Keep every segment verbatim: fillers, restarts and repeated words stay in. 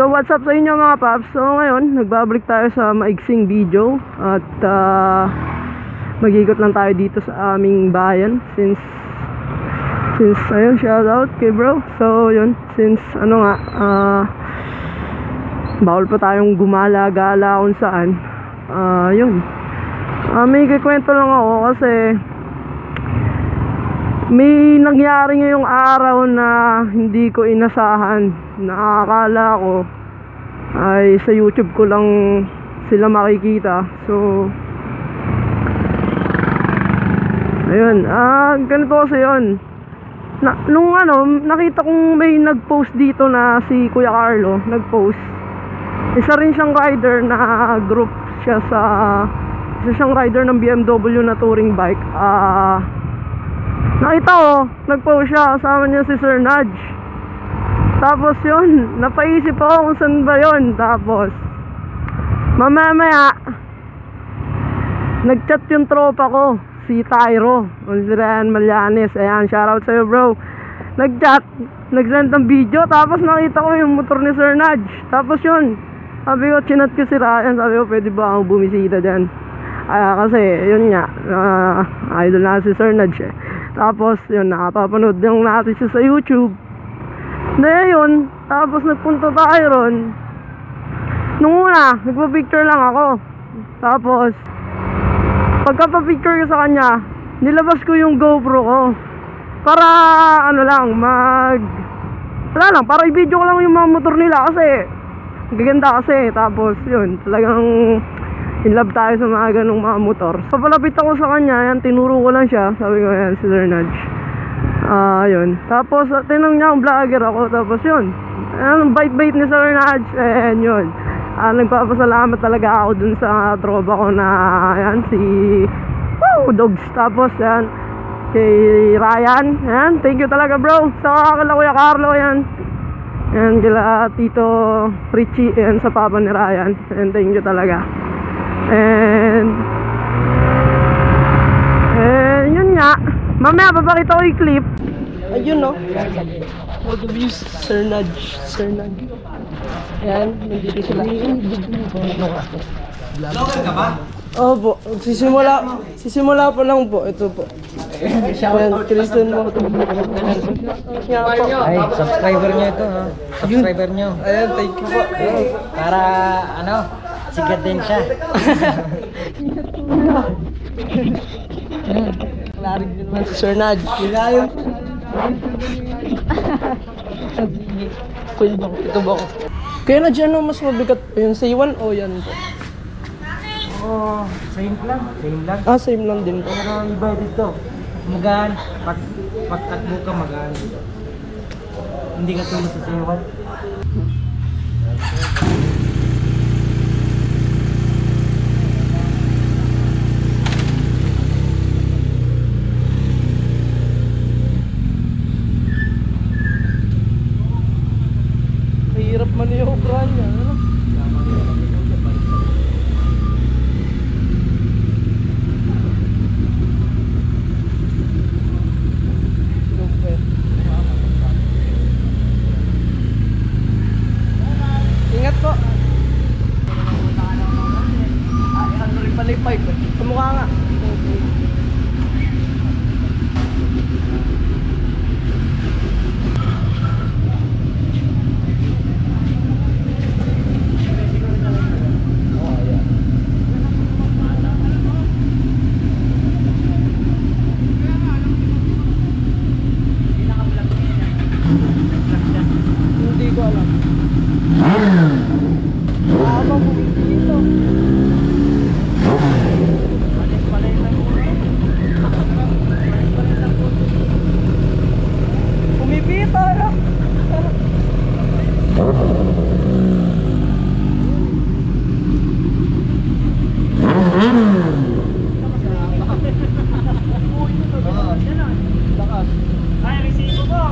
So what's up sa inyo mga paps? So ngayon, nagbabalik tayo sa maigsing video. At uh, mag-ikot lang tayo dito sa aming bayan. Since Since, ayun, shout out kay bro. So yun, since ano nga uh, bawal pa tayong gumala-gala kung saan. uh, Yun uh, may kikwento lang ako kasi may nangyari ngayong araw na hindi ko inasahan. Nakakala ko ay sa YouTube ko lang sila makikita. So ayun, ah, ganito kasi yun. Na, nung ano, nakita kong may nagpost dito na si Kuya Carlo, nagpost. Isa rin siyang rider na group siya sa, isa siyang rider ng B M W na touring bike. Ah, nakita ko, nagpost siya, kasama niya si Sir Nudge. Tapos yun, napaisip ako kung saan ba yun. Tapos mamaya maya nagchat yung tropa ko, si Tyro, si Ryan Malyanes. Ayan, shoutout sa'yo bro. Nagchat, nagsend ng video. Tapos nakita ko yung motor ni Sir Nudge. Tapos yun, sabi ko, chinat ko si Ryan. Sabi ko, pwede ba ako bumisita dyan? Ah, kasi yun nga, uh, idol na si Sir Nudge eh. Tapos yun, nakapapanood lang natin siya sa YouTube. Na yun, tapos nagpunta tayo ron. Nung una, nagpa-picture lang ako. Tapos pagka-picture ko sa kanya, nilabas ko yung GoPro ko para ano lang, mag wala lang, para i-video ko lang yung mga motor nila. Kasi gaganda kasi. Tapos yun, talagang in love tayo sa mga ganong mga motor. Papalapit ako sa kanya, yan, tinuro ko lang siya. Sabi ko, yan, si Sir Nudge. Ah, uh, yun. Tapos, tinanong niya kung vlogger ako. Tapos yun, ang bait-bait ni Sir Nudge. And yun, uh, nagpapasalamat talaga ako dun sa tropa ko na, yan, si Woo, Dogs. Tapos, yan, kay Ryan. Yan, thank you talaga bro. Sa kala Kuya Carlo, yan. Yan, kila Tito Richie, yan, sa papa ni Ryan. And thank you talaga. And and yun nga, mamaya papakita ko yung clip. Ayun no, all the views, Sir Nudge, Sir Nudge. Ayan, nandito sila. Vlogger ka ba? Oo po, sisimula, sisimula po lang po, ito po. Ayan, Kristen mo. Ay, subscriber nyo ito ha. Subscriber nyo. Ayan, thank you po. Para ano, sikat din siya. Klarig din naman si Sir Nudge. Kailangan Kuya bang, ito ba ko? Kaya na dyan mas mabigat po yun, sa iwan o yan po? Oo, same lang. Same lang. Ah, same lang din po. Pero iba dito. Magaan. Pag pagtakbo ka magaan. Hindi ka tulad sa sayawan. Mahirap maniobra niya, ano? Ingat po. Ah, ano rin pala yung pipe eh. Kamukha nga. Hindi ko alam. Tama mo dito. Pumipita na. Ay, resibo ko.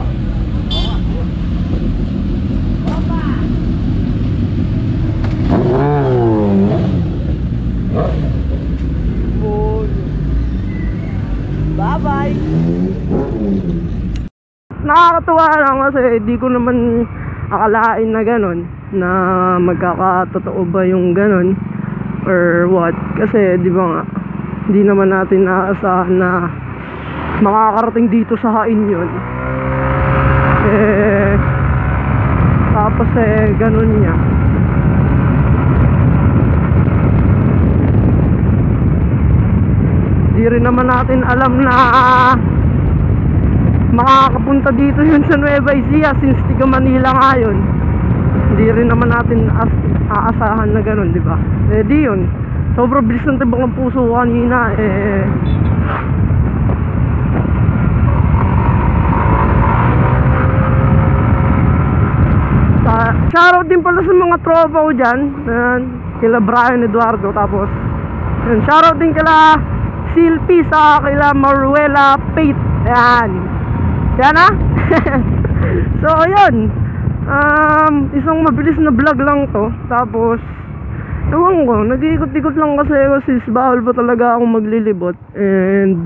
Bye-bye. Nakakatuwa lang kasi di ko naman akalain na ganun. na magkakatotoo ba yung ganun or what. Kasi di ba nga, hindi naman natin naasahan na makakarating dito sa hain yun. Eh, tapos eh, ganun niya. Di rin naman natin alam na makakapunta dito yun sa Nueva Ecija since tiga Manila nga yun. Hindi rin naman natin as aasahan na ganun, di ba? Eh di yun, sobrang bilis ng tibok ng puso kanina. Eh uh, shoutout din pala sa mga tropa ko dyan, uh, kila Brian Eduardo. Tapos yun, shoutout din kila Silpi, sa kila Maruela Pate. Ayan. Yan ha. So ayun, um, isang mabilis na vlog lang to. Tapos ewan ko, nag-iikot-ikot lang kasi kasi bawal pa talaga akong maglilibot. And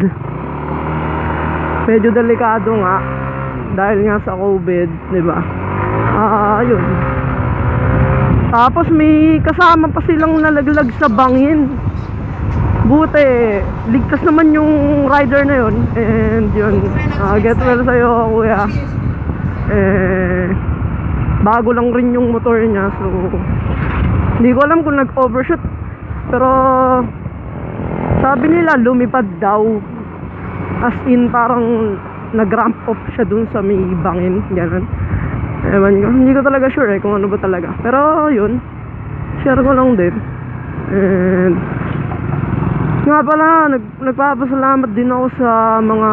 medyo delikado nga dahil nga sa COVID, diba? Ah, uh, ayun. Tapos may kasama pa silang nalaglag sa bangin. Buti, ligtas naman yung rider na yun. And yun, uh, get well sa'yo kuya. Eh, bago lang rin yung motor niya. So, hindi ko alam kung nag-overshoot. Pero, sabi nila lumipad daw. As in, parang nag-ramp up siya dun sa may bangin. Ganun. Ewan ko, hindi ko talaga sure eh kung ano ba talaga. Pero, yun, share ko lang din. And nga pala, nag, nagpapasalamat din ako sa mga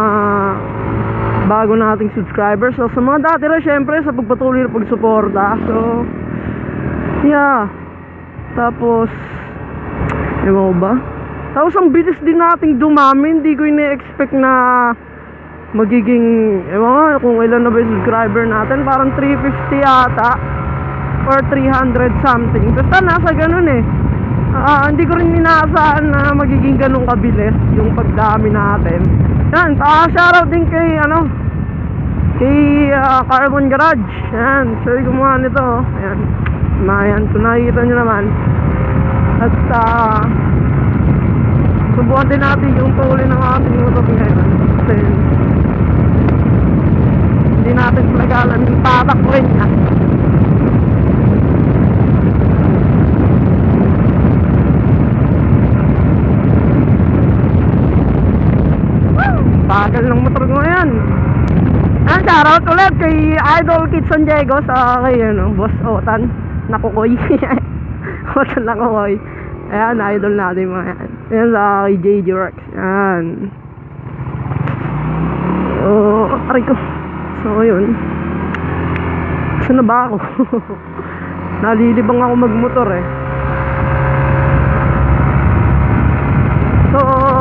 bago nating subscribers. So, sa mga dati rin, syempre, sa pagpatuloy na pagsuporta. So, yeah. Tapos, ewan ko ba? Tapos, ang bilis din nating dumami. Hindi ko ina-expect na magiging, ewan ko kung ilan na ba yung subscriber natin. Parang three fifty yata. Or three hundred something. Basta nasa ganun eh. Uh, hindi ko rin inaasahan na magiging ganun kabilis yung pagdami natin. Yan, uh, shoutout din kay ano, kay uh, Carbon Garage. Yan, sorry gumawa nito. Ayan, mayan, so nakikita nyo naman. At uh, subukan din natin yung tuloy ng ating motor ngayon. Since hindi natin talaga alam yung tatakbuhin niya. Bagal ng motor ko ngayon. And shoutout ulit kay Idol Kid San Diego, sa kay ano, Boss Otan Nakukoy. Otan Nakukoy. Ayan, idol natin mga yan. Ayan sa kay J J Works. Ayan. Oh, aray ko. So yun, saan na ba ako? Nalilibang ako magmotor eh. So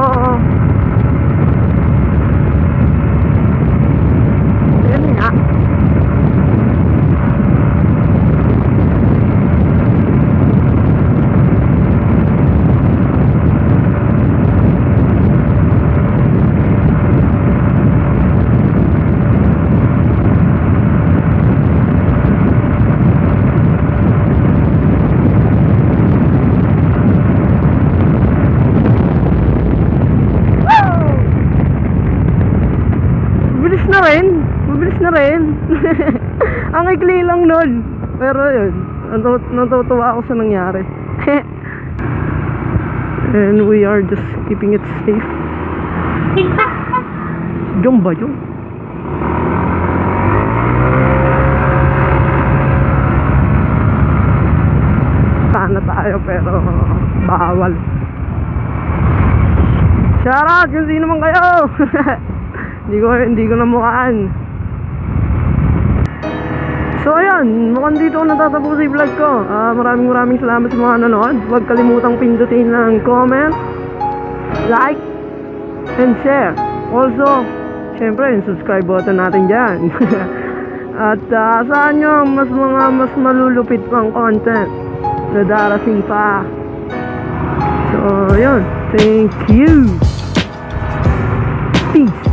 na rin, mabilis na rin. Ang ikli lang nun. Pero yun, natutuwa ako sa nangyari. And we are just keeping it safe. Jom ba yun? Sana tayo pero bawal. Shoutout kung sino man kayo. Hindi ko, hindi ko namukhaan. So ayan, mukhang dito ako natatapos yung vlog ko. uh, Maraming maraming salamat sa mga nanood. Huwag kalimutang pindutin ng comment, like, and share. Also, syempre yung subscribe button natin dyan. At uh, saan nyo mas mga mas malulupit pang content na darating pa. So yun, thank you. Peace.